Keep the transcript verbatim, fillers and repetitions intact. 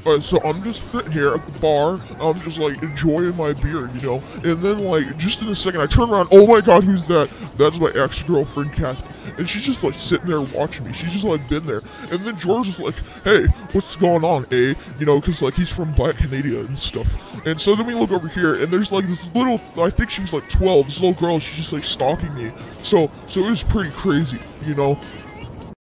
Uh, so I'm just sitting here at the bar, I'm just like enjoying my beer, you know, and then like just in a second I turn around, oh my god, who's that? That's my ex-girlfriend Kathy, and she's just like sitting there watching me, she's just like been there, and then George is like, hey, what's going on, eh? You know, cause like he's from Black Canada and stuff, and so then we look over here, and there's like this little, I think she was like twelve, this little girl, she's just like stalking me, so, so it was pretty crazy, you know,